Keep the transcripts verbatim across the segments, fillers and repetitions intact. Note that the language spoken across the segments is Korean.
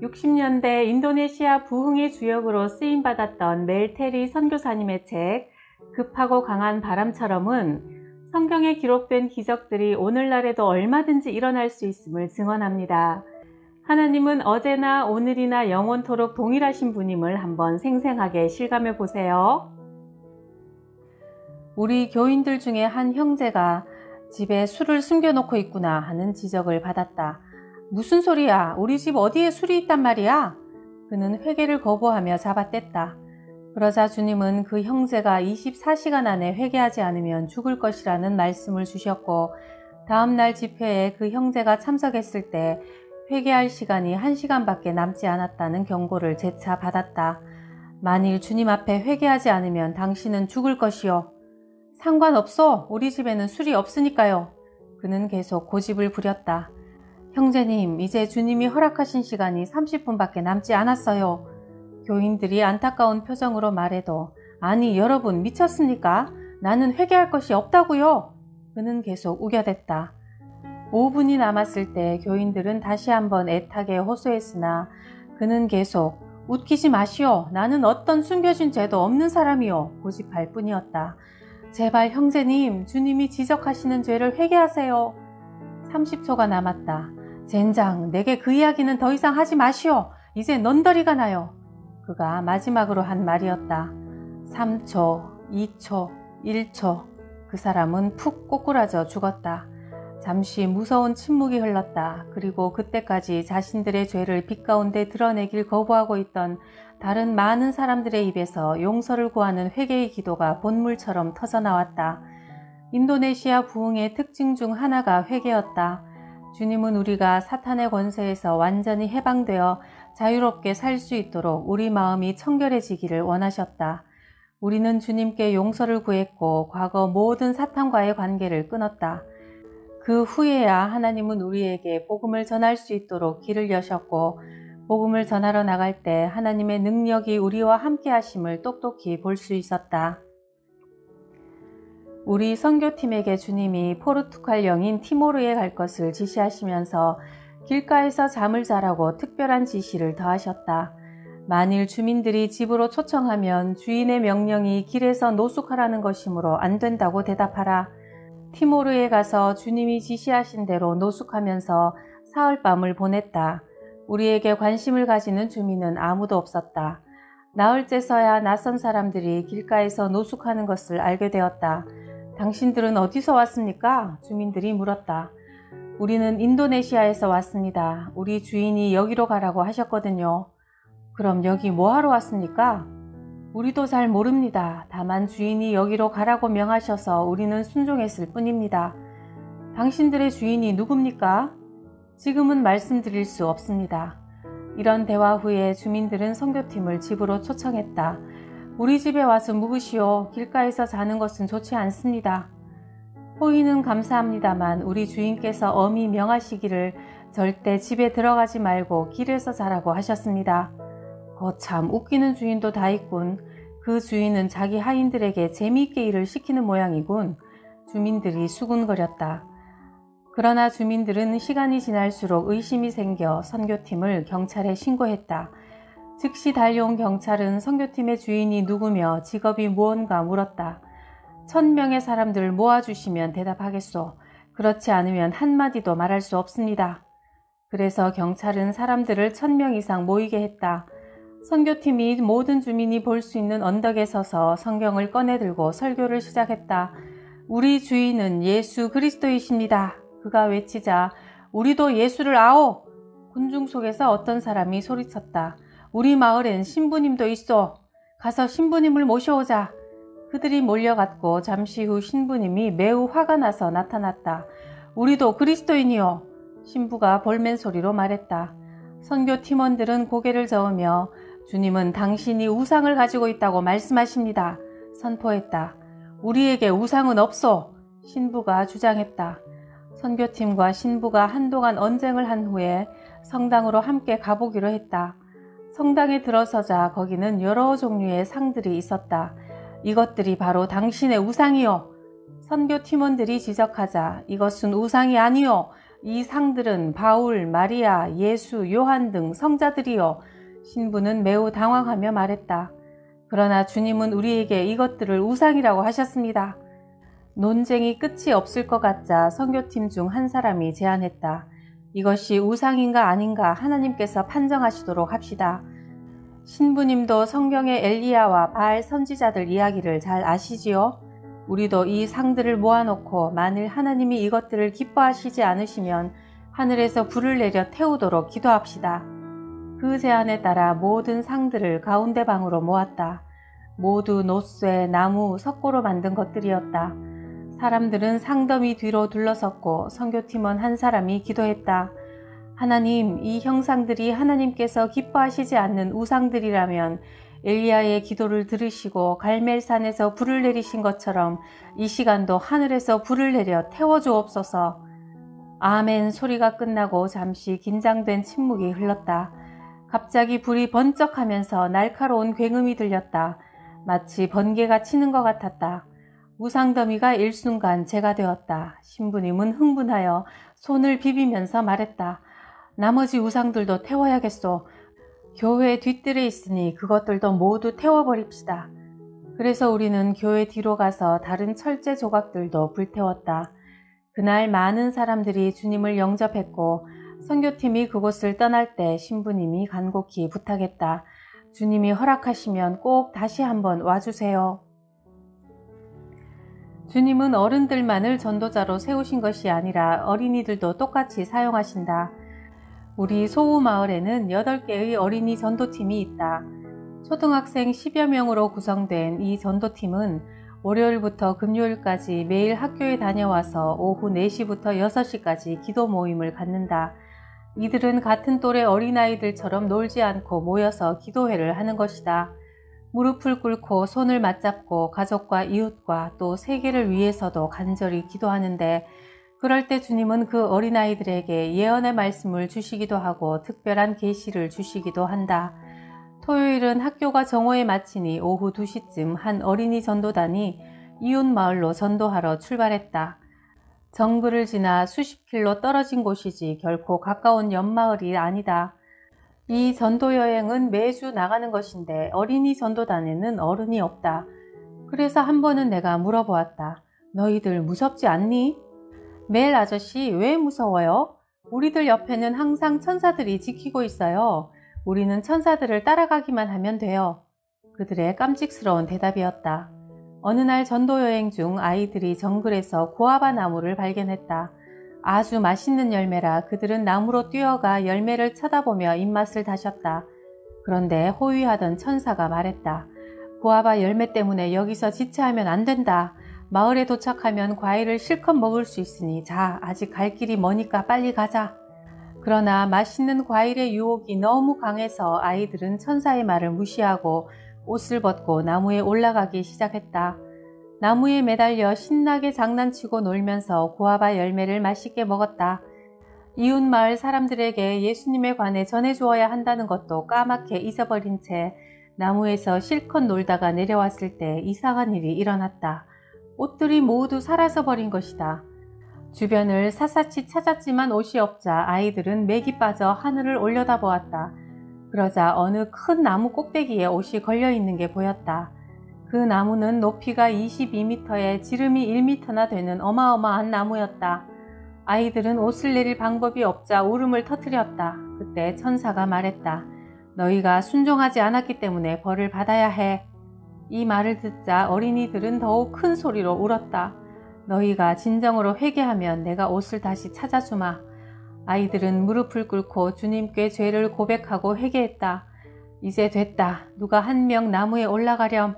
육십 년대 인도네시아 부흥의 주역으로 쓰임받았던 멜테리 선교사님의 책 급하고 강한 바람처럼은 성경에 기록된 기적들이 오늘날에도 얼마든지 일어날 수 있음을 증언합니다. 하나님은 어제나 오늘이나 영원토록 동일하신 분임을 한번 생생하게 실감해 보세요. 우리 교인들 중에 한 형제가 집에 술을 숨겨놓고 있구나 하는 지적을 받았다. 무슨 소리야? 우리 집 어디에 술이 있단 말이야? 그는 회개를 거부하며 잡아뗐다. 그러자 주님은 그 형제가 이십사 시간 안에 회개하지 않으면 죽을 것이라는 말씀을 주셨고, 다음날 집회에 그 형제가 참석했을 때 회개할 시간이 한 시간밖에 남지 않았다는 경고를 재차 받았다. 만일 주님 앞에 회개하지 않으면 당신은 죽을 것이요. 상관없어. 우리 집에는 술이 없으니까요. 그는 계속 고집을 부렸다. 형제님, 이제 주님이 허락하신 시간이 삼십 분밖에 남지 않았어요. 교인들이 안타까운 표정으로 말해도 아니 여러분 미쳤습니까? 나는 회개할 것이 없다고요. 그는 계속 우겨댔다. 오 분이 남았을 때 교인들은 다시 한번 애타게 호소했으나 그는 계속 웃기지 마시오. 나는 어떤 숨겨진 죄도 없는 사람이요. 고집할 뿐이었다. 제발 형제님, 주님이 지적하시는 죄를 회개하세요. 삼십 초가 남았다. 젠장, 내게 그 이야기는 더 이상 하지 마시오. 이제 넌더리가 나요. 그가 마지막으로 한 말이었다. 삼 초, 이 초, 일 초. 그 사람은 푹 꼬꾸라져 죽었다. 잠시 무서운 침묵이 흘렀다. 그리고 그때까지 자신들의 죄를 빛 가운데 드러내길 거부하고 있던 다른 많은 사람들의 입에서 용서를 구하는 회개의 기도가 본물처럼 터져나왔다. 인도네시아 부흥의 특징 중 하나가 회개였다. 주님은 우리가 사탄의 권세에서 완전히 해방되어 자유롭게 살 수 있도록 우리 마음이 청결해지기를 원하셨다. 우리는 주님께 용서를 구했고 과거 모든 사탄과의 관계를 끊었다. 그 후에야 하나님은 우리에게 복음을 전할 수 있도록 길을 여셨고, 복음을 전하러 나갈 때 하나님의 능력이 우리와 함께 하심을 똑똑히 볼 수 있었다. 우리 선교팀에게 주님이 포르투갈 영인 티모르에 갈 것을 지시하시면서 길가에서 잠을 자라고 특별한 지시를 더하셨다. 만일 주민들이 집으로 초청하면 주인의 명령이 길에서 노숙하라는 것이므로 안 된다고 대답하라. 티모르에 가서 주님이 지시하신 대로 노숙하면서 사흘밤을 보냈다. 우리에게 관심을 가지는 주민은 아무도 없었다. 나흘째서야 낯선 사람들이 길가에서 노숙하는 것을 알게 되었다. 당신들은 어디서 왔습니까? 주민들이 물었다. 우리는 인도네시아에서 왔습니다. 우리 주인이 여기로 가라고 하셨거든요. 그럼 여기 뭐하러 왔습니까? 우리도 잘 모릅니다. 다만 주인이 여기로 가라고 명하셔서 우리는 순종했을 뿐입니다. 당신들의 주인이 누굽니까? 지금은 말씀드릴 수 없습니다. 이런 대화 후에 주민들은 선교팀을 집으로 초청했다. 우리 집에 와서 묵으시오. 길가에서 자는 것은 좋지 않습니다. 호의는 감사합니다만 우리 주인께서 엄히 명하시기를 절대 집에 들어가지 말고 길에서 자라고 하셨습니다. 거참 웃기는 주인도 다 있군. 그 주인은 자기 하인들에게 재미있게 일을 시키는 모양이군. 주민들이 수군거렸다. 그러나 주민들은 시간이 지날수록 의심이 생겨 선교팀을 경찰에 신고했다. 즉시 달려온 경찰은 선교팀의 주인이 누구며 직업이 무언가 물었다. 천 명의 사람들을 모아주시면 대답하겠소. 그렇지 않으면 한마디도 말할 수 없습니다. 그래서 경찰은 사람들을 천 명 이상 모이게 했다. 선교팀이 모든 주민이 볼 수 있는 언덕에 서서 성경을 꺼내들고 설교를 시작했다. 우리 주인은 예수 그리스도이십니다. 그가 외치자 우리도 예수를 아오! 군중 속에서 어떤 사람이 소리쳤다. 우리 마을엔 신부님도 있어. 가서 신부님을 모셔오자. 그들이 몰려갔고 잠시 후 신부님이 매우 화가 나서 나타났다. 우리도 그리스도인이요. 신부가 볼멘 소리로 말했다. 선교 팀원들은 고개를 저으며 주님은 당신이 우상을 가지고 있다고 말씀하십니다. 선포했다. 우리에게 우상은 없어. 신부가 주장했다. 선교팀과 신부가 한동안 언쟁을 한 후에 성당으로 함께 가보기로 했다. 성당에 들어서자 거기는 여러 종류의 상들이 있었다. 이것들이 바로 당신의 우상이요. 선교 팀원들이 지적하자 이것은 우상이 아니요. 이 상들은 바울, 마리아, 예수, 요한 등 성자들이요. 신부는 매우 당황하며 말했다. 그러나 주님은 우리에게 이것들을 우상이라고 하셨습니다. 논쟁이 끝이 없을 것 같자 선교팀 중 한 사람이 제안했다. 이것이 우상인가 아닌가 하나님께서 판정하시도록 합시다. 신부님도 성경의 엘리야와 바알 선지자들 이야기를 잘 아시지요? 우리도 이 상들을 모아놓고 만일 하나님이 이것들을 기뻐하시지 않으시면 하늘에서 불을 내려 태우도록 기도합시다. 그 제안에 따라 모든 상들을 가운데 방으로 모았다. 모두 노쇠, 나무, 석고로 만든 것들이었다. 사람들은 상더미 뒤로 둘러섰고 선교팀원 한 사람이 기도했다. 하나님, 이 형상들이 하나님께서 기뻐하시지 않는 우상들이라면 엘리야의 기도를 들으시고 갈멜산에서 불을 내리신 것처럼 이 시간도 하늘에서 불을 내려 태워주옵소서. 아멘 소리가 끝나고 잠시 긴장된 침묵이 흘렀다. 갑자기 불이 번쩍하면서 날카로운 굉음이 들렸다. 마치 번개가 치는 것 같았다. 우상더미가 일순간 재가 되었다. 신부님은 흥분하여 손을 비비면서 말했다. 나머지 우상들도 태워야겠소. 교회 뒷뜰에 있으니 그것들도 모두 태워버립시다. 그래서 우리는 교회 뒤로 가서 다른 철제 조각들도 불태웠다. 그날 많은 사람들이 주님을 영접했고 선교팀이 그곳을 떠날 때 신부님이 간곡히 부탁했다. 주님이 허락하시면 꼭 다시 한번 와주세요. 주님은 어른들만을 전도자로 세우신 것이 아니라 어린이들도 똑같이 사용하신다. 우리 소우마을에는 여덟 개의 어린이 전도팀이 있다. 초등학생 십여 명으로 구성된 이 전도팀은 월요일부터 금요일까지 매일 학교에 다녀와서 오후 네 시부터 여섯 시까지 기도 모임을 갖는다. 이들은 같은 또래 어린아이들처럼 놀지 않고 모여서 기도회를 하는 것이다. 무릎을 꿇고 손을 맞잡고 가족과 이웃과 또 세계를 위해서도 간절히 기도하는데 그럴 때 주님은 그 어린아이들에게 예언의 말씀을 주시기도 하고 특별한 계시를 주시기도 한다. 토요일은 학교가 정오에 마치니 오후 두 시쯤 한 어린이 전도단이 이웃 마을로 전도하러 출발했다. 정글을 지나 수십 킬로 떨어진 곳이지 결코 가까운 옆마을이 아니다. 이 전도 여행은 매주 나가는 것인데 어린이 전도단에는 어른이 없다. 그래서 한 번은 내가 물어보았다. 너희들 무섭지 않니? 멜 아저씨, 왜 무서워요? 우리들 옆에는 항상 천사들이 지키고 있어요. 우리는 천사들을 따라가기만 하면 돼요. 그들의 깜찍스러운 대답이었다. 어느 날 전도 여행 중 아이들이 정글에서 고아바 나무를 발견했다. 아주 맛있는 열매라 그들은 나무로 뛰어가 열매를 쳐다보며 입맛을 다셨다. 그런데 호위하던 천사가 말했다. 고아바 열매 때문에 여기서 지체하면 안 된다. 마을에 도착하면 과일을 실컷 먹을 수 있으니 자, 아직 갈 길이 머니까 빨리 가자. 그러나 맛있는 과일의 유혹이 너무 강해서 아이들은 천사의 말을 무시하고 옷을 벗고 나무에 올라가기 시작했다. 나무에 매달려 신나게 장난치고 놀면서 고아바 열매를 맛있게 먹었다. 이웃 마을 사람들에게 예수님에 관해 전해주어야 한다는 것도 까맣게 잊어버린 채 나무에서 실컷 놀다가 내려왔을 때 이상한 일이 일어났다. 옷들이 모두 사라져 버린 것이다. 주변을 샅샅이 찾았지만 옷이 없자 아이들은 맥이 빠져 하늘을 올려다보았다. 그러자 어느 큰 나무 꼭대기에 옷이 걸려있는 게 보였다. 그 나무는 높이가 이십이 미터에 지름이 일 미터나 되는 어마어마한 나무였다. 아이들은 옷을 내릴 방법이 없자 울음을 터뜨렸다. 그때 천사가 말했다. 너희가 순종하지 않았기 때문에 벌을 받아야 해. 이 말을 듣자 어린이들은 더욱 큰 소리로 울었다. 너희가 진정으로 회개하면 내가 옷을 다시 찾아주마. 아이들은 무릎을 꿇고 주님께 죄를 고백하고 회개했다. 이제 됐다. 누가 한 명 나무에 올라가렴.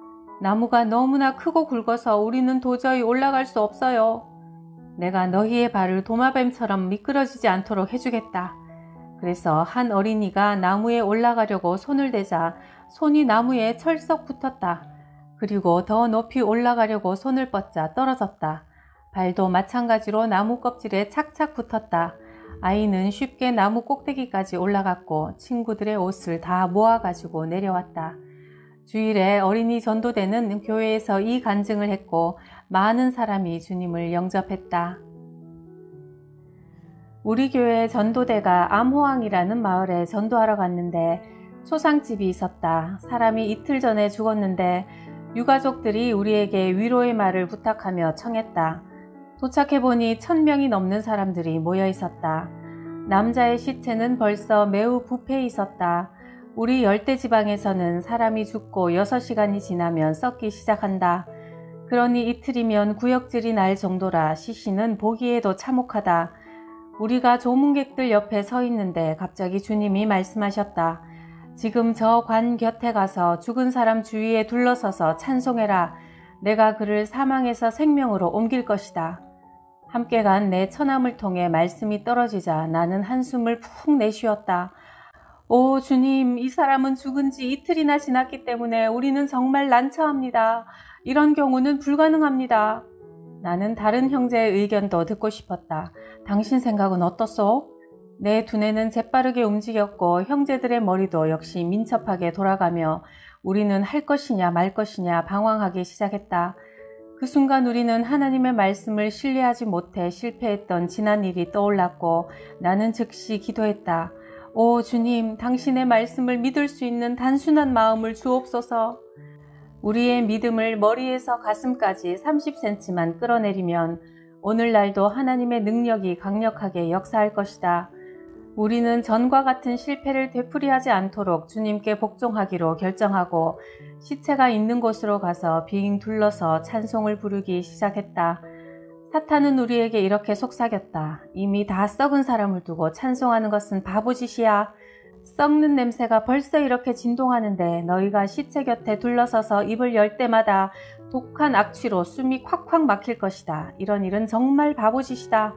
나무가 너무나 크고 굵어서 우리는 도저히 올라갈 수 없어요. 내가 너희의 발을 도마뱀처럼 미끄러지지 않도록 해주겠다. 그래서 한 어린이가 나무에 올라가려고 손을 대자 손이 나무에 철썩 붙었다. 그리고 더 높이 올라가려고 손을 뻗자 떨어졌다. 발도 마찬가지로 나무 껍질에 착착 붙었다. 아이는 쉽게 나무 꼭대기까지 올라갔고 친구들의 옷을 다 모아가지고 내려왔다. 주일에 어린이 전도대는 교회에서 이 간증을 했고 많은 사람이 주님을 영접했다. 우리 교회 전도대가 암호항이라는 마을에 전도하러 갔는데 초상집이 있었다. 사람이 이틀 전에 죽었는데 유가족들이 우리에게 위로의 말을 부탁하며 청했다. 도착해보니 천 명이 넘는 사람들이 모여 있었다. 남자의 시체는 벌써 매우 부패해 있었다. 우리 열대지방에서는 사람이 죽고 여섯 시간이 지나면 썩기 시작한다. 그러니 이틀이면 구역질이 날 정도라 시신은 보기에도 참혹하다. 우리가 조문객들 옆에 서 있는데 갑자기 주님이 말씀하셨다. 지금 저 관 곁에 가서 죽은 사람 주위에 둘러서서 찬송해라. 내가 그를 사망에서 생명으로 옮길 것이다. 함께 간 내 처남을 통해 말씀이 떨어지자 나는 한숨을 푹 내쉬었다. 오 주님, 이 사람은 죽은 지 이틀이나 지났기 때문에 우리는 정말 난처합니다. 이런 경우는 불가능합니다. 나는 다른 형제의 의견도 듣고 싶었다. 당신 생각은 어떻소? 내 두뇌는 재빠르게 움직였고 형제들의 머리도 역시 민첩하게 돌아가며 우리는 할 것이냐 말 것이냐 방황하기 시작했다. 그 순간 우리는 하나님의 말씀을 신뢰하지 못해 실패했던 지난 일이 떠올랐고 나는 즉시 기도했다. 오 주님, 당신의 말씀을 믿을 수 있는 단순한 마음을 주옵소서. 우리의 믿음을 머리에서 가슴까지 삼십 센티미터만 끌어내리면 오늘날도 하나님의 능력이 강력하게 역사할 것이다. 우리는 전과 같은 실패를 되풀이하지 않도록 주님께 복종하기로 결정하고 시체가 있는 곳으로 가서 빙 둘러서 찬송을 부르기 시작했다. 사탄은 우리에게 이렇게 속삭였다. 이미 다 썩은 사람을 두고 찬송하는 것은 바보짓이야. 썩는 냄새가 벌써 이렇게 진동하는데 너희가 시체 곁에 둘러서서 입을 열 때마다 독한 악취로 숨이 콱콱 막힐 것이다. 이런 일은 정말 바보짓이다.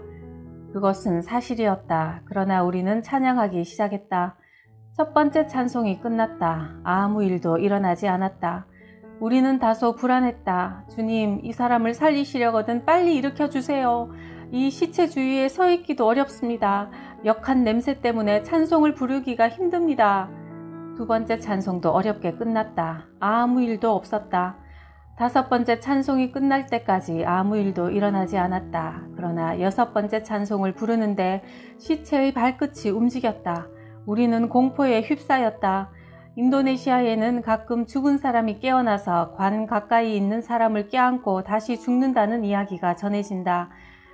그것은 사실이었다. 그러나 우리는 찬양하기 시작했다. 첫 번째 찬송이 끝났다. 아무 일도 일어나지 않았다. 우리는 다소 불안했다. 주님, 이 사람을 살리시려거든 빨리 일으켜주세요. 이 시체 주위에 서 있기도 어렵습니다. 역한 냄새 때문에 찬송을 부르기가 힘듭니다. 두 번째 찬송도 어렵게 끝났다. 아무 일도 없었다. 다섯 번째 찬송이 끝날 때까지 아무 일도 일어나지 않았다. 그러나 여섯 번째 찬송을 부르는데 시체의 발끝이 움직였다. 우리는 공포에 휩싸였다. 인도네시아에는 가끔 죽은 사람이 깨어나서 관 가까이 있는 사람을 껴안고 다시 죽는다는 이야기가 전해진다.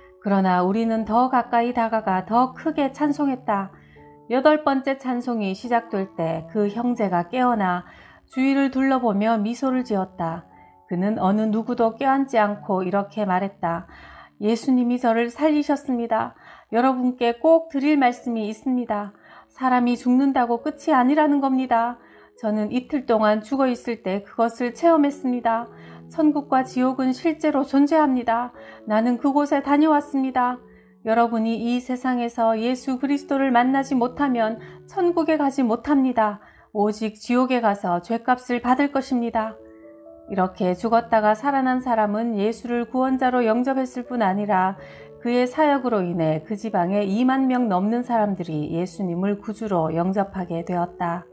그러나 우리는 더 가까이 다가가 더 크게 찬송했다. 여덟 번째 찬송이 시작될 때 그 형제가 깨어나 주위를 둘러보며 미소를 지었다. 그는 어느 누구도 껴안지 않고 이렇게 말했다. 예수님이 저를 살리셨습니다. 여러분께 꼭 드릴 말씀이 있습니다. 사람이 죽는다고 끝이 아니라는 겁니다. 저는 이틀 동안 죽어 있을 때 그것을 체험했습니다. 천국과 지옥은 실제로 존재합니다. 나는 그곳에 다녀왔습니다. 여러분이 이 세상에서 예수 그리스도를 만나지 못하면 천국에 가지 못합니다. 오직 지옥에 가서 죗값을 받을 것입니다. 이렇게 죽었다가 살아난 사람은 예수를 구원자로 영접했을 뿐 아니라 그의 사역으로 인해 그 지방에 이만 명 넘는 사람들이 예수님을 구주로 영접하게 되었다.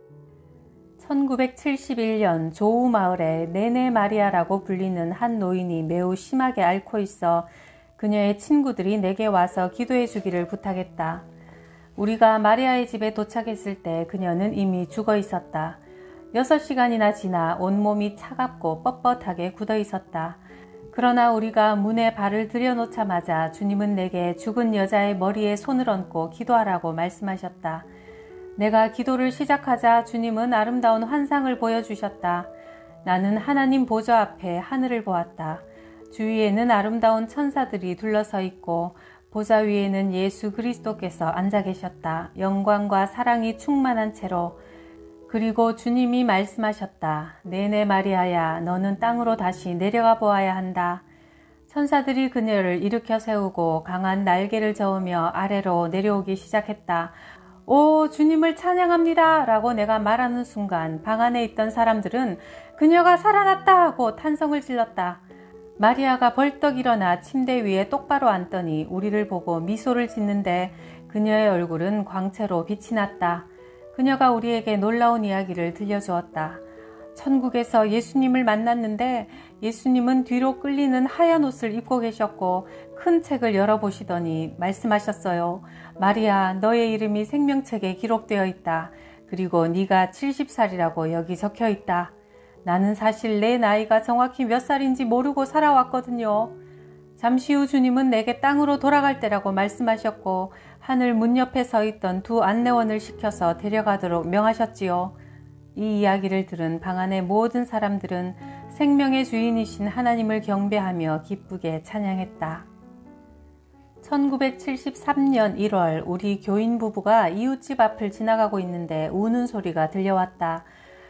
천구백칠십일 년 조우 마을에 네네 마리아라고 불리는 한 노인이 매우 심하게 앓고 있어 그녀의 친구들이 내게 와서 기도해 주기를 부탁했다. 우리가 마리아의 집에 도착했을 때 그녀는 이미 죽어 있었다. 여섯 시간이나 지나 온몸이 차갑고 뻣뻣하게 굳어 있었다. 그러나 우리가 문에 발을 들여놓자마자 주님은 내게 죽은 여자의 머리에 손을 얹고 기도하라고 말씀하셨다. 내가 기도를 시작하자 주님은 아름다운 환상을 보여주셨다. 나는 하나님 보좌 앞에 하늘을 보았다. 주위에는 아름다운 천사들이 둘러서 있고 보좌 위에는 예수 그리스도께서 앉아 계셨다. 영광과 사랑이 충만한 채로. 그리고 주님이 말씀하셨다. 네네 마리아야, 너는 땅으로 다시 내려가 보아야 한다. 천사들이 그녀를 일으켜 세우고 강한 날개를 저으며 아래로 내려오기 시작했다. 오, 주님을 찬양합니다 라고 내가 말하는 순간 방 안에 있던 사람들은 그녀가 살아났다 하고 탄성을 질렀다. 마리아가 벌떡 일어나 침대 위에 똑바로 앉더니 우리를 보고 미소를 짓는데 그녀의 얼굴은 광채로 빛이 났다. 그녀가 우리에게 놀라운 이야기를 들려주었다. 천국에서 예수님을 만났는데 예수님은 뒤로 끌리는 하얀 옷을 입고 계셨고 큰 책을 열어보시더니 말씀하셨어요. 마리아, 너의 이름이 생명책에 기록되어 있다. 그리고 네가 칠십 살이라고 여기 적혀 있다. 나는 사실 내 나이가 정확히 몇 살인지 모르고 살아왔거든요. 잠시 후 주님은 내게 땅으로 돌아갈 때라고 말씀하셨고 하늘 문 옆에 서 있던 두 안내원을 시켜서 데려가도록 명하셨지요. 이 이야기를 들은 방 안의 모든 사람들은 생명의 주인이신 하나님을 경배하며 기쁘게 찬양했다. 천구백칠십삼 년 일월 우리 교인 부부가 이웃집 앞을 지나가고 있는데 우는 소리가 들려왔다.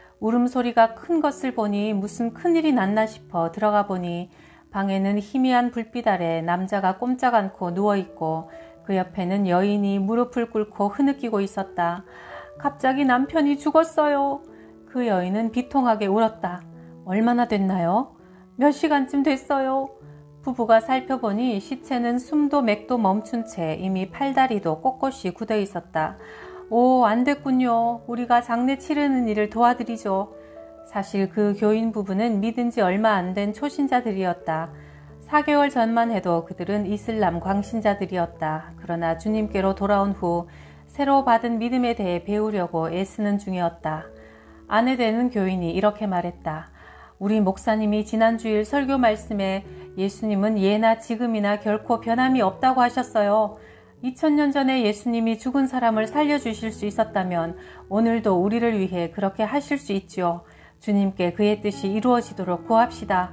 울음소리가 큰 것을 보니 무슨 큰일이 났나 싶어 들어가 보니 방에는 희미한 불빛 아래 남자가 꼼짝 않고 누워있고 그 옆에는 여인이 무릎을 꿇고 흐느끼고 있었다. 갑자기 남편이 죽었어요. 그 여인은 비통하게 울었다. 얼마나 됐나요? 몇 시간쯤 됐어요. 부부가 살펴보니 시체는 숨도 맥도 멈춘 채 이미 팔다리도 꼿꼿이 굳어 있었다. 오, 안 됐군요. 우리가 장례 치르는 일을 도와드리죠. 사실 그 교인 부부는 믿은 지 얼마 안 된 초신자들이었다. 사 개월 전만 해도 그들은 이슬람 광신자들이었다. 그러나 주님께로 돌아온 후 새로 받은 믿음에 대해 배우려고 애쓰는 중이었다. 아내 되는 교인이 이렇게 말했다. 우리 목사님이 지난 주일 설교 말씀에 예수님은 예나 지금이나 결코 변함이 없다고 하셨어요. 이천 년 전에 예수님이 죽은 사람을 살려주실 수 있었다면 오늘도 우리를 위해 그렇게 하실 수 있지요. 주님께 그의 뜻이 이루어지도록 구합시다.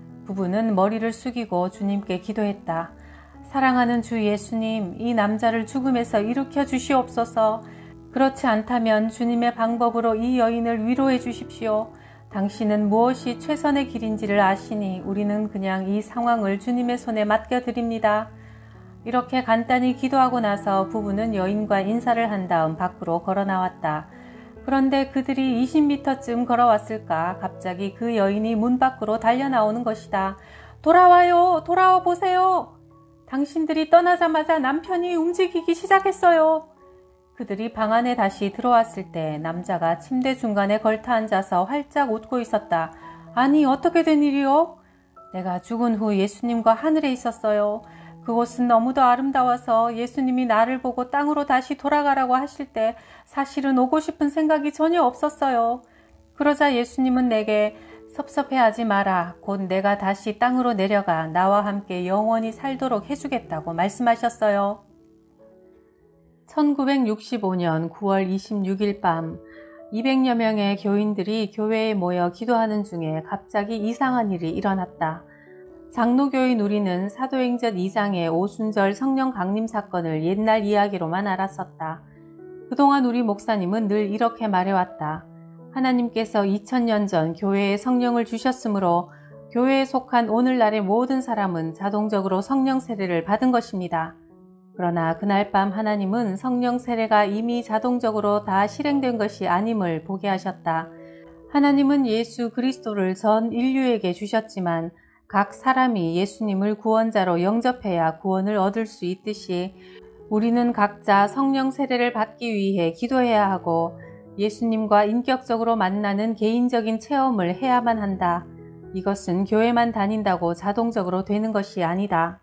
부부는 머리를 숙이고 주님께 기도했다. 사랑하는 주 예수님, 이 남자를 죽음에서 일으켜 주시옵소서. 그렇지 않다면 주님의 방법으로 이 여인을 위로해 주십시오. 당신은 무엇이 최선의 길인지를 아시니 우리는 그냥 이 상황을 주님의 손에 맡겨드립니다. 이렇게 간단히 기도하고 나서 부부는 여인과 인사를 한 다음 밖으로 걸어 나왔다. 그런데 그들이 이십 미터쯤 걸어왔을까 갑자기 그 여인이 문 밖으로 달려나오는 것이다. 돌아와요! 돌아와 보세요! 당신들이 떠나자마자 남편이 움직이기 시작했어요. 그들이 방 안에 다시 들어왔을 때 남자가 침대 중간에 걸터 앉아서 활짝 웃고 있었다. 아니, 어떻게 된 일이요? 내가 죽은 후 예수님과 하늘에 있었어요. 그곳은 너무도 아름다워서 예수님이 나를 보고 땅으로 다시 돌아가라고 하실 때 사실은 오고 싶은 생각이 전혀 없었어요. 그러자 예수님은 내게 섭섭해하지 마라. 곧 내가 다시 땅으로 내려가 나와 함께 영원히 살도록 해주겠다고 말씀하셨어요. 천구백육십오 년 구월 이십육 일 밤 이백여 명의 교인들이 교회에 모여 기도하는 중에 갑자기 이상한 일이 일어났다. 장로교인 우리는 사도행전 이 장의 오순절 성령 강림 사건을 옛날 이야기로만 알았었다. 그동안 우리 목사님은 늘 이렇게 말해왔다. 하나님께서 이천 년 전 교회에 성령을 주셨으므로 교회에 속한 오늘날의 모든 사람은 자동적으로 성령 세례를 받은 것입니다. 그러나 그날 밤 하나님은 성령 세례가 이미 자동적으로 다 실행된 것이 아님을 보게 하셨다. 하나님은 예수 그리스도를 전 인류에게 주셨지만 각 사람이 예수님을 구원자로 영접해야 구원을 얻을 수 있듯이 우리는 각자 성령 세례를 받기 위해 기도해야 하고 예수님과 인격적으로 만나는 개인적인 체험을 해야만 한다. 이것은 교회만 다닌다고 자동적으로 되는 것이 아니다.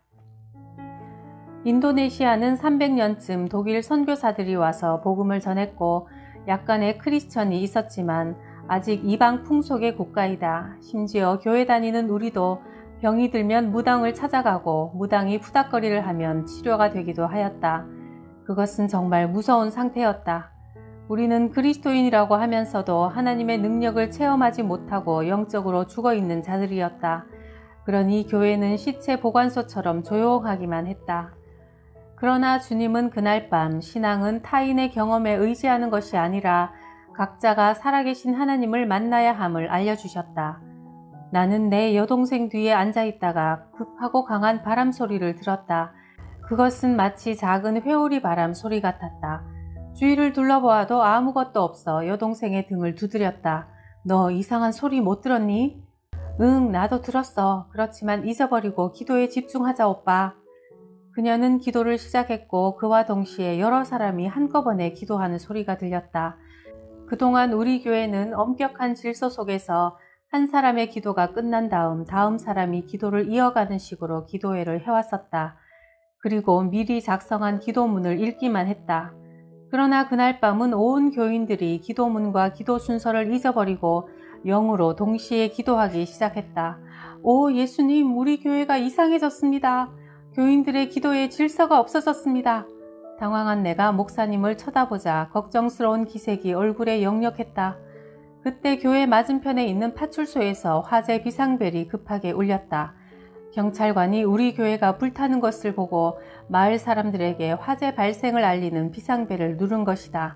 인도네시아는 삼백 년쯤 독일 선교사들이 와서 복음을 전했고 약간의 크리스천이 있었지만 아직 이방 풍속의 국가이다. 심지어 교회 다니는 우리도 병이 들면 무당을 찾아가고 무당이 푸닥거리를 하면 치료가 되기도 하였다. 그것은 정말 무서운 상태였다. 우리는 그리스도인이라고 하면서도 하나님의 능력을 체험하지 못하고 영적으로 죽어있는 자들이었다. 그러니 교회는 시체 보관소처럼 조용하기만 했다. 그러나 주님은 그날 밤 신앙은 타인의 경험에 의지하는 것이 아니라 각자가 살아계신 하나님을 만나야 함을 알려주셨다. 나는 내 여동생 뒤에 앉아있다가 급하고 강한 바람 소리를 들었다. 그것은 마치 작은 회오리 바람 소리 같았다. 주위를 둘러보아도 아무것도 없어 여동생의 등을 두드렸다. 너 이상한 소리 못 들었니? 응, 나도 들었어. 그렇지만 잊어버리고 기도에 집중하자, 오빠. 그녀는 기도를 시작했고 그와 동시에 여러 사람이 한꺼번에 기도하는 소리가 들렸다. 그동안 우리 교회는 엄격한 질서 속에서 한 사람의 기도가 끝난 다음 다음 사람이 기도를 이어가는 식으로 기도회를 해왔었다. 그리고 미리 작성한 기도문을 읽기만 했다. 그러나 그날 밤은 온 교인들이 기도문과 기도 순서를 잊어버리고 영으로 동시에 기도하기 시작했다. 오 예수님, 우리 교회가 이상해졌습니다. 교인들의 기도에 질서가 없어졌습니다. 당황한 내가 목사님을 쳐다보자 걱정스러운 기색이 얼굴에 역력했다. 그때 교회 맞은편에 있는 파출소에서 화재 비상벨이 급하게 울렸다. 경찰관이 우리 교회가 불타는 것을 보고 마을 사람들에게 화재 발생을 알리는 비상벨을 누른 것이다.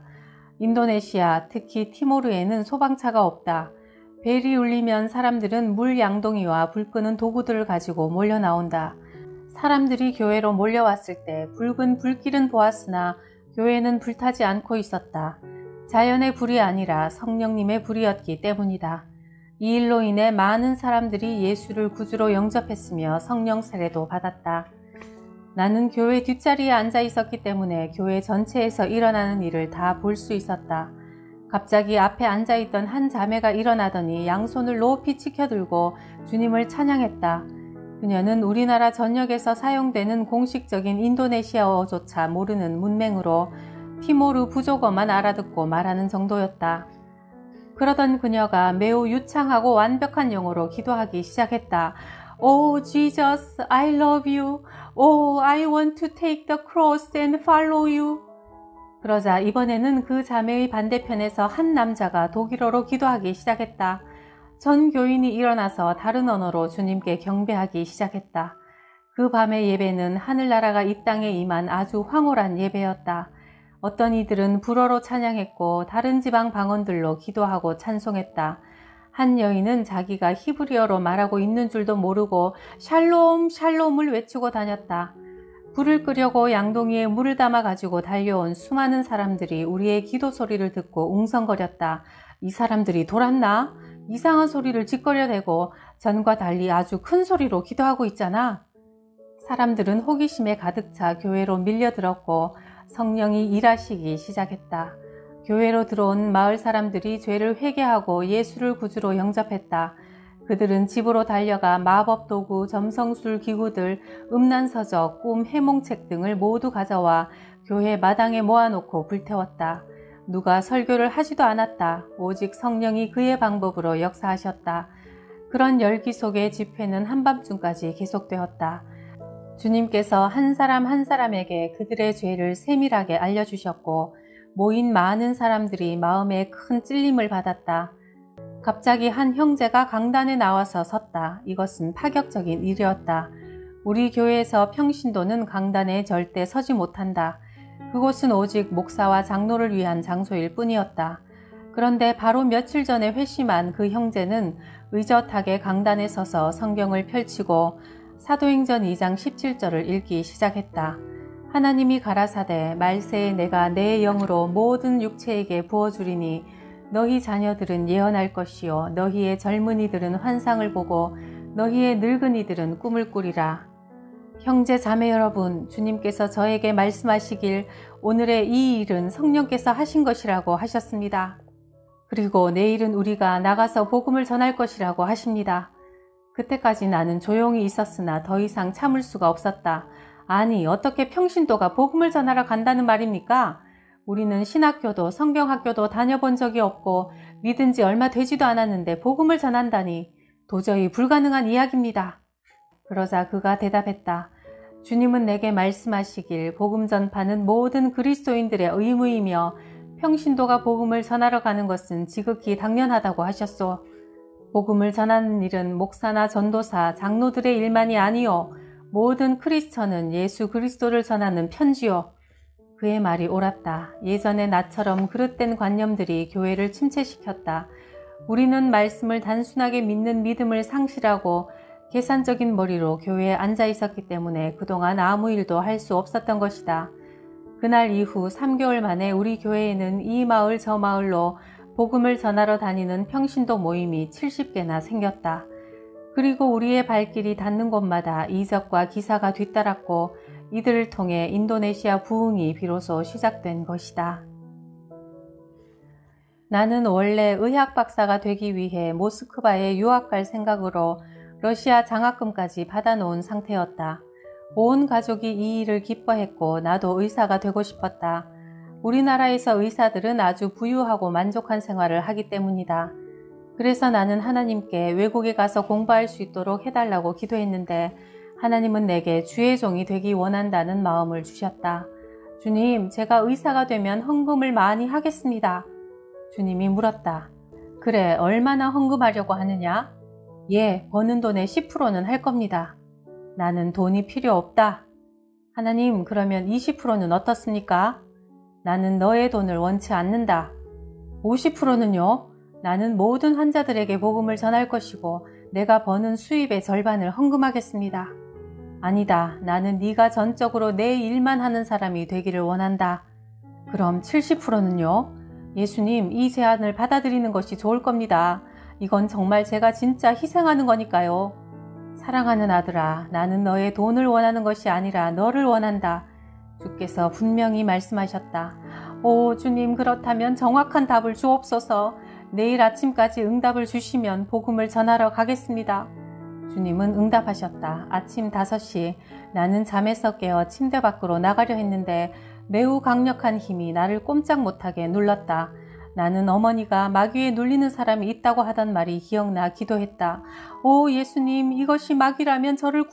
인도네시아, 특히 티모르에는 소방차가 없다. 벨이 울리면 사람들은 물 양동이와 불 끄는 도구들을 가지고 몰려 나온다. 사람들이 교회로 몰려왔을 때 붉은 불길은 보았으나 교회는 불타지 않고 있었다. 자연의 불이 아니라 성령님의 불이었기 때문이다. 이 일로 인해 많은 사람들이 예수를 구주로 영접했으며 성령 세례도 받았다. 나는 교회 뒷자리에 앉아 있었기 때문에 교회 전체에서 일어나는 일을 다 볼 수 있었다. 갑자기 앞에 앉아있던 한 자매가 일어나더니 양손을 높이 치켜들고 주님을 찬양했다. 그녀는 우리나라 전역에서 사용되는 공식적인 인도네시아어조차 모르는 문맹으로 티모르 부족어만 알아듣고 말하는 정도였다. 그러던 그녀가 매우 유창하고 완벽한 영어로 기도하기 시작했다. Oh Jesus, I love you. Oh, I want to take the cross and follow you. 그러자 이번에는 그 자매의 반대편에서 한 남자가 독일어로 기도하기 시작했다. 전 교인이 일어나서 다른 언어로 주님께 경배하기 시작했다. 그 밤의 예배는 하늘나라가 이 땅에 임한 아주 황홀한 예배였다. 어떤 이들은 불어로 찬양했고 다른 지방 방언들로 기도하고 찬송했다. 한 여인은 자기가 히브리어로 말하고 있는 줄도 모르고 샬롬 샬롬을 외치고 다녔다. 불을 끄려고 양동이에 물을 담아 가지고 달려온 수많은 사람들이 우리의 기도 소리를 듣고 웅성거렸다. 이 사람들이 돌았나? 이상한 소리를 짓거려대고 전과 달리 아주 큰 소리로 기도하고 있잖아. 사람들은 호기심에 가득 차 교회로 밀려들었고 성령이 일하시기 시작했다. 교회로 들어온 마을 사람들이 죄를 회개하고 예수를 구주로 영접했다. 그들은 집으로 달려가 마법 도구, 점성술 기구들, 음란서적, 꿈, 해몽책 등을 모두 가져와 교회 마당에 모아놓고 불태웠다. 누가 설교를 하지도 않았다. 오직 성령이 그의 방법으로 역사하셨다. 그런 열기 속에 집회는 한밤중까지 계속되었다. 주님께서 한 사람 한 사람에게 그들의 죄를 세밀하게 알려주셨고 모인 많은 사람들이 마음에 큰 찔림을 받았다. 갑자기 한 형제가 강단에 나와서 섰다. 이것은 파격적인 일이었다. 우리 교회에서 평신도는 강단에 절대 서지 못한다. 그곳은 오직 목사와 장로를 위한 장소일 뿐이었다. 그런데 바로 며칠 전에 회심한 그 형제는 의젓하게 강단에 서서 성경을 펼치고 사도행전 이 장 십칠 절을 읽기 시작했다. 하나님이 가라사대 말세에 내가 내 영으로 모든 육체에게 부어주리니 너희 자녀들은 예언할 것이요 너희의 젊은이들은 환상을 보고 너희의 늙은이들은 꿈을 꾸리라. 형제 자매 여러분, 주님께서 저에게 말씀하시길 오늘의 이 일은 성령께서 하신 것이라고 하셨습니다. 그리고 내일은 우리가 나가서 복음을 전할 것이라고 하십니다. 그때까지 나는 조용히 있었으나 더 이상 참을 수가 없었다. 아니, 어떻게 평신도가 복음을 전하러 간다는 말입니까? 우리는 신학교도 성경학교도 다녀본 적이 없고 믿은 지 얼마 되지도 않았는데 복음을 전한다니 도저히 불가능한 이야기입니다. 그러자 그가 대답했다. 주님은 내게 말씀하시길 복음 전파는 모든 그리스도인들의 의무이며 평신도가 복음을 전하러 가는 것은 지극히 당연하다고 하셨소. 복음을 전하는 일은 목사나 전도사, 장로들의 일만이 아니요 모든 크리스천은 예수 그리스도를 전하는 편지요. 그의 말이 옳았다. 예전에 나처럼 그릇된 관념들이 교회를 침체시켰다. 우리는 말씀을 단순하게 믿는 믿음을 상실하고 계산적인 머리로 교회에 앉아 있었기 때문에 그동안 아무 일도 할 수 없었던 것이다. 그날 이후 삼 개월 만에 우리 교회에는 이 마을 저 마을로 복음을 전하러 다니는 평신도 모임이 칠십 개나 생겼다. 그리고 우리의 발길이 닿는 곳마다 이적과 기사가 뒤따랐고 이들을 통해 인도네시아 부흥이 비로소 시작된 것이다. 나는 원래 의학 박사가 되기 위해 모스크바에 유학 갈 생각으로 러시아 장학금까지 받아놓은 상태였다. 온 가족이 이 일을 기뻐했고 나도 의사가 되고 싶었다. 우리나라에서 의사들은 아주 부유하고 만족한 생활을 하기 때문이다. 그래서 나는 하나님께 외국에 가서 공부할 수 있도록 해달라고 기도했는데 하나님은 내게 주의 종이 되기 원한다는 마음을 주셨다. 주님, 제가 의사가 되면 헌금을 많이 하겠습니다. 주님이 물었다. 그래, 얼마나 헌금하려고 하느냐? 예, 버는 돈의 십 퍼센트는 할 겁니다. 나는 돈이 필요 없다. 하나님, 그러면 이십 퍼센트는 어떻습니까? 나는 너의 돈을 원치 않는다. 오십 퍼센트는요? 나는 모든 환자들에게 복음을 전할 것이고 내가 버는 수입의 절반을 헌금하겠습니다. 아니다. 나는 네가 전적으로 내 일만 하는 사람이 되기를 원한다. 그럼 칠십 퍼센트는요? 예수님, 이 제안을 받아들이는 것이 좋을 겁니다. 이건 정말 제가 진짜 희생하는 거니까요. 사랑하는 아들아, 나는 너의 돈을 원하는 것이 아니라 너를 원한다. 주께서 분명히 말씀하셨다. 오, 주님, 그렇다면 정확한 답을 주옵소서. 내일 아침까지 응답을 주시면 복음을 전하러 가겠습니다. 주님은 응답하셨다. 아침 다섯 시 나는 잠에서 깨어 침대 밖으로 나가려 했는데 매우 강력한 힘이 나를 꼼짝 못하게 눌렀다. 나는 어머니가 마귀에 눌리는 사람이 있다고 하던 말이 기억나 기도했다. 오 예수님, 이것이 마귀라면 저를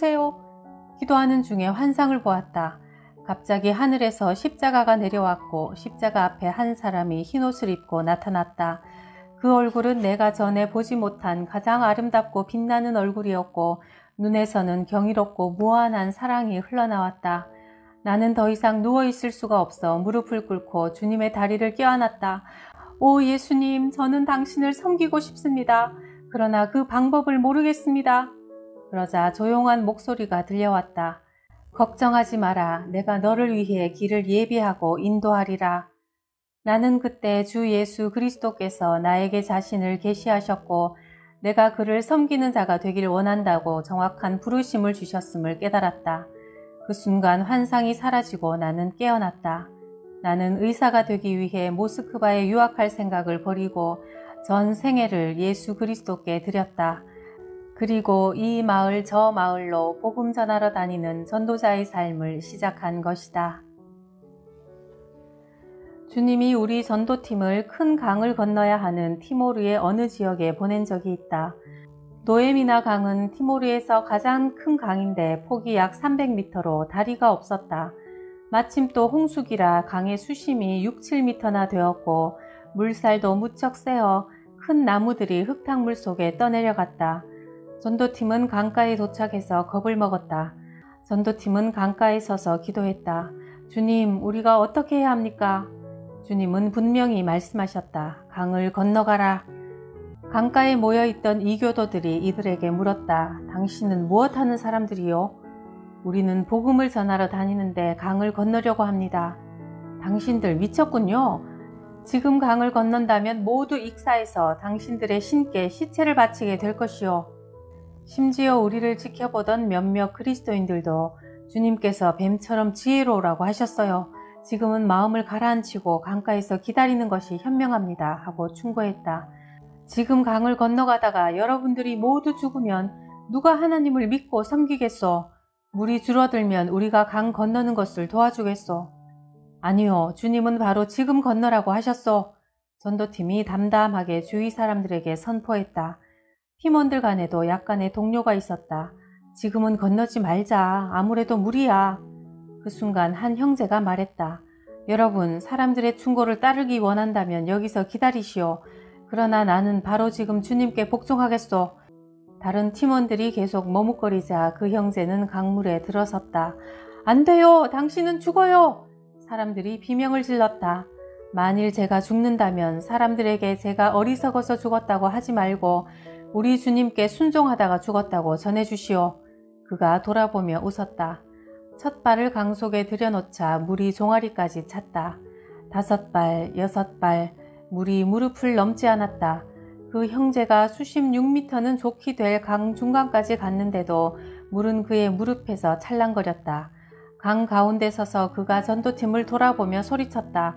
구해주세요. 기도하는 중에 환상을 보았다. 갑자기 하늘에서 십자가가 내려왔고 십자가 앞에 한 사람이 흰옷을 입고 나타났다. 그 얼굴은 내가 전에 보지 못한 가장 아름답고 빛나는 얼굴이었고 눈에서는 경이롭고 무한한 사랑이 흘러나왔다. 나는 더 이상 누워있을 수가 없어 무릎을 꿇고 주님의 다리를 껴안았다. 오 예수님, 저는 당신을 섬기고 싶습니다. 그러나 그 방법을 모르겠습니다. 그러자 조용한 목소리가 들려왔다. 걱정하지 마라. 내가 너를 위해 길을 예비하고 인도하리라. 나는 그때 주 예수 그리스도께서 나에게 자신을 계시하셨고 내가 그를 섬기는 자가 되기를 원한다고 정확한 부르심을 주셨음을 깨달았다. 그 순간 환상이 사라지고 나는 깨어났다. 나는 의사가 되기 위해 모스크바에 유학할 생각을 버리고 전 생애를 예수 그리스도께 드렸다. 그리고 이 마을 저 마을로 복음 전하러 다니는 전도자의 삶을 시작한 것이다. 주님이 우리 전도팀을 큰 강을 건너야 하는 티모르의 어느 지역에 보낸 적이 있다. 노에미나 강은 티모르에서 가장 큰 강인데 폭이 약 삼백 미터로 다리가 없었다. 마침 또 홍수기라 강의 수심이 육, 칠 미터나 되었고 물살도 무척 세어 큰 나무들이 흙탕물 속에 떠내려갔다. 전도팀은 강가에 도착해서 겁을 먹었다. 전도팀은 강가에 서서 기도했다. 주님, 우리가 어떻게 해야 합니까? 주님은 분명히 말씀하셨다. 강을 건너가라. 강가에 모여있던 이교도들이 이들에게 물었다. 당신은 무엇하는 사람들이요? 우리는 복음을 전하러 다니는데 강을 건너려고 합니다. 당신들 미쳤군요. 지금 강을 건넌다면 모두 익사해서 당신들의 신께 시체를 바치게 될 것이요. 심지어 우리를 지켜보던 몇몇 그리스도인들도 주님께서 뱀처럼 지혜로우라고 하셨어요. 지금은 마음을 가라앉히고 강가에서 기다리는 것이 현명합니다. 하고 충고했다. 지금 강을 건너가다가 여러분들이 모두 죽으면 누가 하나님을 믿고 섬기겠소? 물이 줄어들면 우리가 강 건너는 것을 도와주겠소? 아니요, 주님은 바로 지금 건너라고 하셨소. 전도팀이 담담하게 주위 사람들에게 선포했다. 팀원들 간에도 약간의 동료가 있었다. 지금은 건너지 말자. 아무래도 무리야. 그 순간 한 형제가 말했다. 여러분, 사람들의 충고를 따르기 원한다면 여기서 기다리시오. 그러나 나는 바로 지금 주님께 복종하겠소. 다른 팀원들이 계속 머뭇거리자 그 형제는 강물에 들어섰다. 안 돼요. 당신은 죽어요. 사람들이 비명을 질렀다. 만일 제가 죽는다면 사람들에게 제가 어리석어서 죽었다고 하지 말고 우리 주님께 순종하다가 죽었다고 전해주시오. 그가 돌아보며 웃었다. 첫 발을 강 속에 들여놓자 물이 종아리까지 찼다. 다섯 발, 여섯 발, 물이 무릎을 넘지 않았다. 그 형제가 수십육 미터는 좋게 될 강 중간까지 갔는데도 물은 그의 무릎에서 찰랑거렸다. 강 가운데 서서 그가 전도팀을 돌아보며 소리쳤다.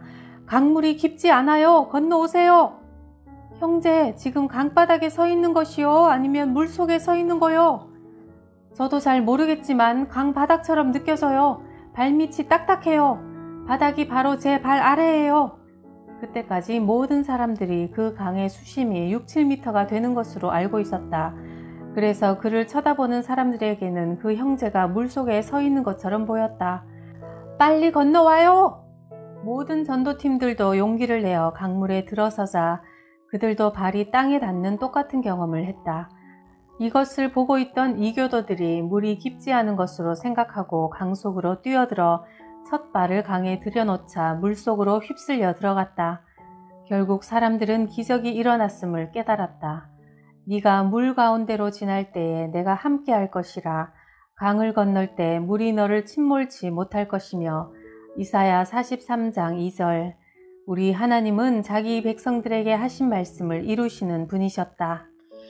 강물이 깊지 않아요. 건너오세요. 형제, 지금 강바닥에 서 있는 것이요? 아니면 물속에 서 있는 거요? 저도 잘 모르겠지만 강바닥처럼 느껴져요. 발밑이 딱딱해요. 바닥이 바로 제 발 아래예요. 그때까지 모든 사람들이 그 강의 수심이 육, 칠 미터가 되는 것으로 알고 있었다. 그래서 그를 쳐다보는 사람들에게는 그 형제가 물속에 서 있는 것처럼 보였다. 빨리 건너와요! 모든 전도팀들도 용기를 내어 강물에 들어서자 그들도 발이 땅에 닿는 똑같은 경험을 했다. 이것을 보고 있던 이교도들이 물이 깊지 않은 것으로 생각하고 강 속으로 뛰어들어 첫 발을 강에 들여놓자 물속으로 휩쓸려 들어갔다. 결국 사람들은 기적이 일어났음을 깨달았다. 네가 물 가운데로 지날 때에 내가 함께 할 것이라. 강을 건널 때 물이 너를 침몰치 못할 것이며. 이사야 사십삼 장 이 절. 우리 하나님은 자기 백성들에게 하신 말씀을 이루시는 분이셨다.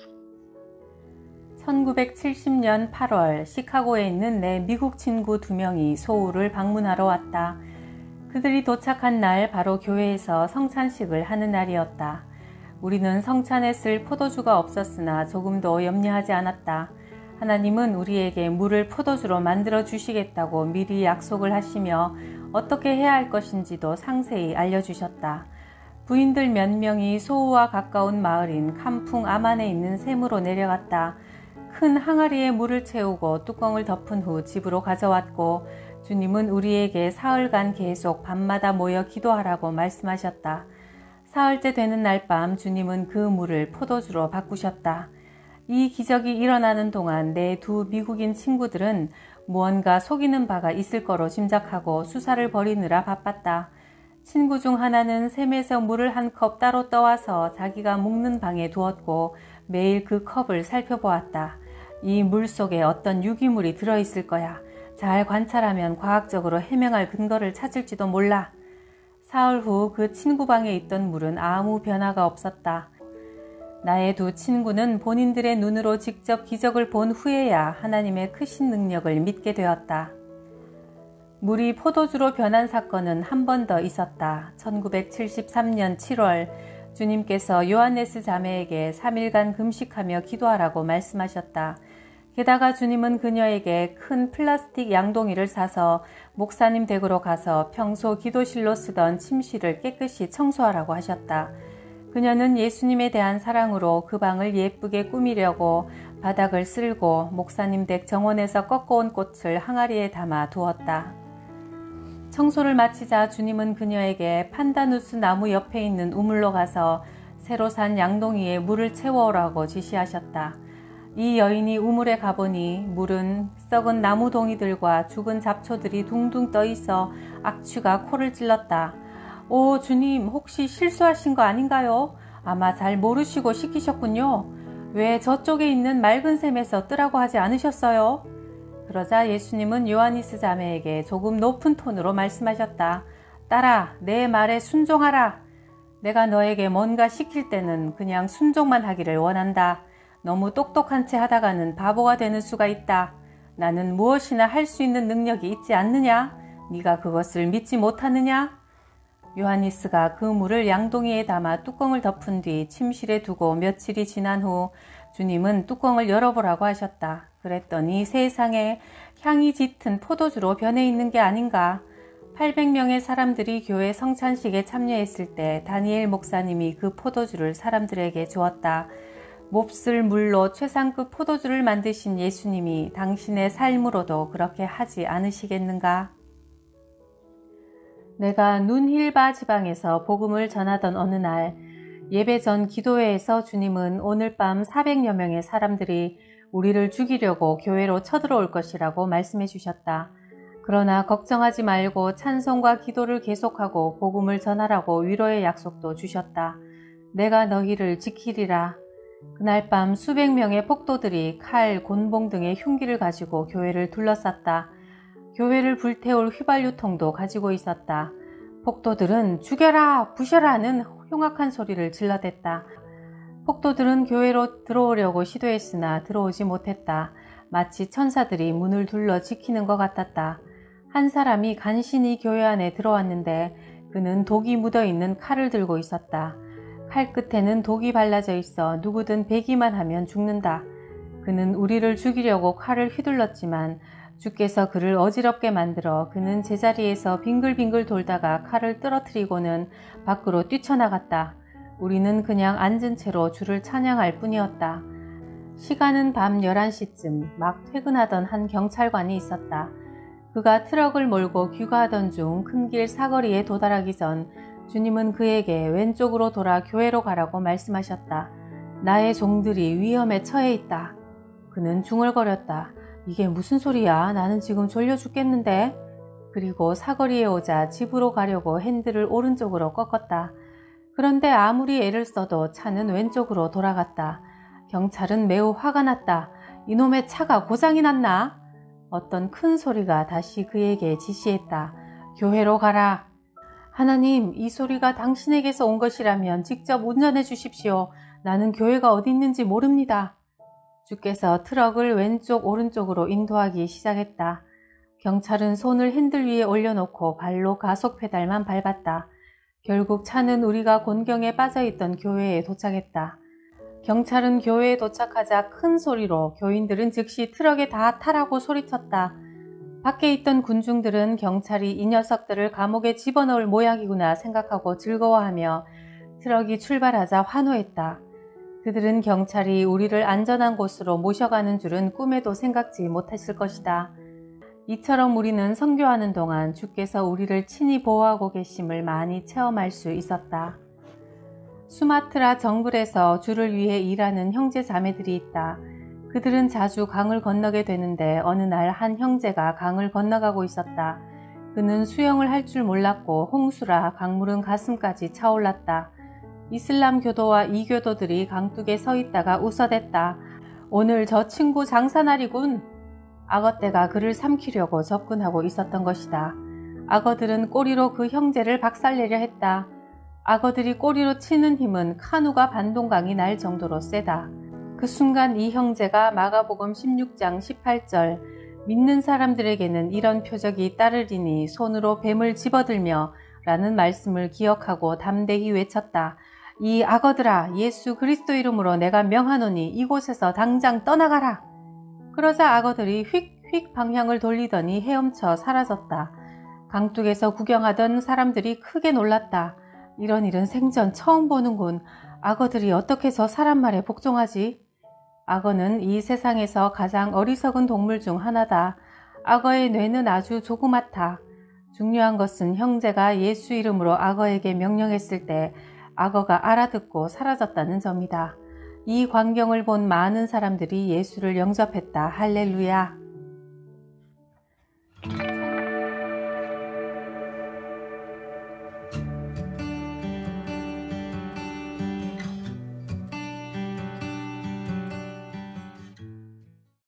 천구백칠십 년 팔월 시카고에 있는 내 미국 친구 두 명이 소울을 방문하러 왔다. 그들이 도착한 날 바로 교회에서 성찬식을 하는 날이었다. 우리는 성찬에 쓸 포도주가 없었으나 조금도 염려하지 않았다. 하나님은 우리에게 물을 포도주로 만들어 주시겠다고 미리 약속을 하시며 어떻게 해야 할 것인지도 상세히 알려주셨다. 부인들 몇 명이 소우와 가까운 마을인 캄풍 아만에 있는 샘으로 내려갔다. 큰 항아리에 물을 채우고 뚜껑을 덮은 후 집으로 가져왔고 주님은 우리에게 사흘간 계속 밤마다 모여 기도하라고 말씀하셨다. 사흘째 되는 날 밤 주님은 그 물을 포도주로 바꾸셨다. 이 기적이 일어나는 동안 내 두 미국인 친구들은 무언가 속이는 바가 있을 거로 짐작하고 수사를 벌이느라 바빴다. 친구 중 하나는 샘에서 물을 한 컵 따로 떠와서 자기가 묵는 방에 두었고 매일 그 컵을 살펴보았다. 이 물 속에 어떤 유기물이 들어있을 거야. 잘 관찰하면 과학적으로 해명할 근거를 찾을지도 몰라. 사흘 후 그 친구 방에 있던 물은 아무 변화가 없었다. 나의 두 친구는 본인들의 눈으로 직접 기적을 본 후에야 하나님의 크신 능력을 믿게 되었다. 물이 포도주로 변한 사건은 한 번 더 있었다. 천구백칠십삼 년 칠월 주님께서 요한네스 자매에게 삼 일간 금식하며 기도하라고 말씀하셨다. 게다가 주님은 그녀에게 큰 플라스틱 양동이를 사서 목사님 댁으로 가서 평소 기도실로 쓰던 침실을 깨끗이 청소하라고 하셨다. 그녀는 예수님에 대한 사랑으로 그 방을 예쁘게 꾸미려고 바닥을 쓸고 목사님 댁 정원에서 꺾어온 꽃을 항아리에 담아 두었다. 청소를 마치자 주님은 그녀에게 판다누스 나무 옆에 있는 우물로 가서 새로 산 양동이에 물을 채워오라고 지시하셨다. 이 여인이 우물에 가보니 물은 썩은 나무 동이들과 죽은 잡초들이 둥둥 떠있어 악취가 코를 찔렀다. 오 주님, 혹시 실수하신 거 아닌가요? 아마 잘 모르시고 시키셨군요. 왜 저쪽에 있는 맑은 샘에서 뜨라고 하지 않으셨어요? 그러자 예수님은 요한니스 자매에게 조금 높은 톤으로 말씀하셨다. 딸아, 내 말에 순종하라. 내가 너에게 뭔가 시킬 때는 그냥 순종만 하기를 원한다. 너무 똑똑한 채 하다가는 바보가 되는 수가 있다. 나는 무엇이나 할 수 있는 능력이 있지 않느냐? 네가 그것을 믿지 못하느냐? 요한니스가 그 물을 양동이에 담아 뚜껑을 덮은 뒤 침실에 두고 며칠이 지난 후 주님은 뚜껑을 열어보라고 하셨다. 그랬더니 세상에 향이 짙은 포도주로 변해 있는 게 아닌가. 팔백 명의 사람들이 교회 성찬식에 참여했을 때 다니엘 목사님이 그 포도주를 사람들에게 주었다. 몹쓸 물로 최상급 포도주를 만드신 예수님이 당신의 삶으로도 그렇게 하지 않으시겠는가? 내가 눈힐바 지방에서 복음을 전하던 어느 날 예배 전 기도회에서 주님은 오늘 밤 사백여 명의 사람들이 우리를 죽이려고 교회로 쳐들어올 것이라고 말씀해 주셨다. 그러나 걱정하지 말고 찬송과 기도를 계속하고 복음을 전하라고 위로의 약속도 주셨다. 내가 너희를 지키리라. 그날 밤 수백 명의 폭도들이 칼, 곤봉 등의 흉기를 가지고 교회를 둘러쌌다. 교회를 불태울 휘발유통도 가지고 있었다. 폭도들은 죽여라, 부셔라는 흉악한 소리를 질러댔다. 폭도들은 교회로 들어오려고 시도했으나 들어오지 못했다. 마치 천사들이 문을 둘러 지키는 것 같았다. 한 사람이 간신히 교회 안에 들어왔는데 그는 독이 묻어있는 칼을 들고 있었다. 칼 끝에는 독이 발라져 있어 누구든 베기만 하면 죽는다. 그는 우리를 죽이려고 칼을 휘둘렀지만 주께서 그를 어지럽게 만들어 그는 제자리에서 빙글빙글 돌다가 칼을 떨어뜨리고는 밖으로 뛰쳐나갔다. 우리는 그냥 앉은 채로 주를 찬양할 뿐이었다. 시간은 밤 열한 시쯤 막 퇴근하던 한 경찰관이 있었다. 그가 트럭을 몰고 귀가하던 중 큰 길 사거리에 도달하기 전 주님은 그에게 왼쪽으로 돌아 교회로 가라고 말씀하셨다. 나의 종들이 위험에 처해 있다. 그는 중얼거렸다. 이게 무슨 소리야? 나는 지금 졸려 죽겠는데? 그리고 사거리에 오자 집으로 가려고 핸들을 오른쪽으로 꺾었다. 그런데 아무리 애를 써도 차는 왼쪽으로 돌아갔다. 경찰은 매우 화가 났다. 이놈의 차가 고장이 났나? 어떤 큰 소리가 다시 그에게 지시했다. 교회로 가라. 하나님, 이 소리가 당신에게서 온 것이라면 직접 운전해 주십시오. 나는 교회가 어디 있는지 모릅니다. 주께서 트럭을 왼쪽 오른쪽으로 인도하기 시작했다. 경찰은 손을 핸들 위에 올려놓고 발로 가속 페달만 밟았다. 결국 차는 우리가 곤경에 빠져있던 교회에 도착했다. 경찰은 교회에 도착하자 큰 소리로 교인들은 즉시 트럭에 다 타라고 소리쳤다. 밖에 있던 군중들은 경찰이 이 녀석들을 감옥에 집어넣을 모양이구나 생각하고 즐거워하며 트럭이 출발하자 환호했다. 그들은 경찰이 우리를 안전한 곳으로 모셔가는 줄은 꿈에도 생각지 못했을 것이다. 이처럼 우리는 선교하는 동안 주께서 우리를 친히 보호하고 계심을 많이 체험할 수 있었다. 수마트라 정글에서 주를 위해 일하는 형제 자매들이 있다. 그들은 자주 강을 건너게 되는데 어느 날 한 형제가 강을 건너가고 있었다. 그는 수영을 할 줄 몰랐고 홍수라 강물은 가슴까지 차올랐다. 이슬람 교도와 이교도들이 강둑에 서 있다가 웃어댔다. 오늘 저 친구 장사날이군. 악어떼가 그를 삼키려고 접근하고 있었던 것이다. 악어들은 꼬리로 그 형제를 박살내려 했다. 악어들이 꼬리로 치는 힘은 카누가 반동강이 날 정도로 세다. 그 순간 이 형제가 마가복음 십육 장 십팔 절 믿는 사람들에게는 이런 표적이 따르리니 손으로 뱀을 집어들며 라는 말씀을 기억하고 담대히 외쳤다. 이 악어들아, 예수 그리스도 이름으로 내가 명하노니 이곳에서 당장 떠나가라. 그러자 악어들이 휙휙 방향을 돌리더니 헤엄쳐 사라졌다. 강둑에서 구경하던 사람들이 크게 놀랐다. 이런 일은 생전 처음 보는군. 악어들이 어떻게 저 사람 말에 복종하지? 악어는 이 세상에서 가장 어리석은 동물 중 하나다. 악어의 뇌는 아주 조그맣다. 중요한 것은 형제가 예수 이름으로 악어에게 명령했을 때 악어가 알아듣고 사라졌다는 점이다. 이 광경을 본 많은 사람들이 예수를 영접했다. 할렐루야.